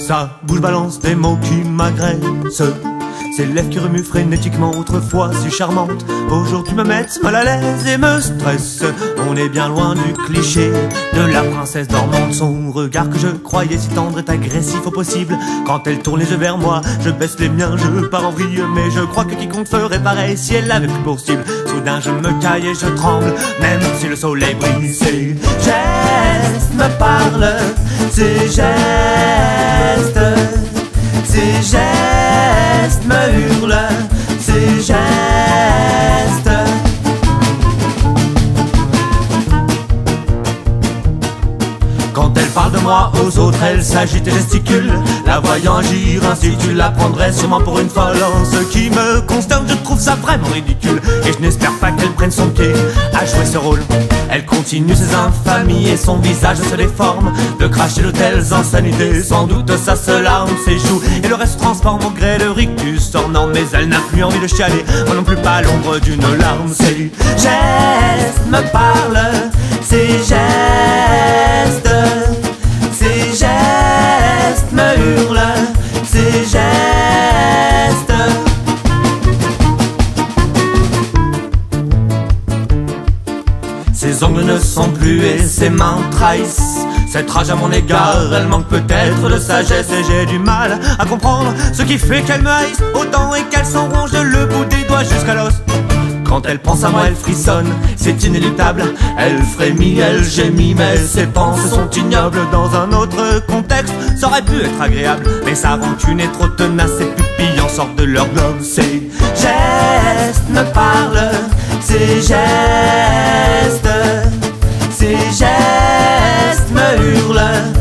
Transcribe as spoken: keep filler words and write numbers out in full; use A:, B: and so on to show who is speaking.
A: Sa bouche balance des mots qui m'agressent, ses lèvres qui remuent frénétiquement, autrefois si charmantes, aujourd'hui me mettent mal à l'aise et me stressent. On est bien loin du cliché de la princesse dormante. Son regard que je croyais si tendre est agressif au possible. Quand elle tourne les yeux vers moi, je baisse les miens, je pars en vrille. Mais je crois que quiconque ferait pareil si elle l'avait pris pour cible. Soudain je me caille et je tremble, même si le soleil brille. Ses gestes me parlent, ses gestes, ses gestes me hurlent, ses gestes. Quand elle parle de moi aux autres, elle s'agite et gesticule. La voyant agir ainsi, tu la prendrais sûrement pour une folle. Ce qui me consterne, je trouve ça vraiment ridicule. Et je n'espère pas qu'elle prenne son pied à jouer ce rôle. Elle continue ses infamies et son visage se déforme. De cracher de telles insanités, sans doute sa seule arme ses joues. Et le reste se transforme au gré de rictus ornant. Mais elle n'a plus envie de chialer, moi non plus pas l'ombre d'une larme. Ses gestes me parlent, ses gestes, ses gestes me hurlent, ses gestes. Ses ongles ne sont plus et ses mains trahissent. Cette rage à mon égard, elle manque peut-être de sagesse. Et j'ai du mal à comprendre ce qui fait qu'elle me haïsse autant et qu'elle s'en ronge le bout des doigts jusqu'à l'os. Quand elle pense à moi, elle frissonne, c'est inéluctable. Elle frémit, elle gémit, mais ses pensées sont ignobles. Dans un autre contexte, ça aurait pu être agréable, mais sa rancune est trop tenace, ses pupilles en sortent de leur globe. Ses gestes me parlent, ses gestes, ses gestes me hurlent,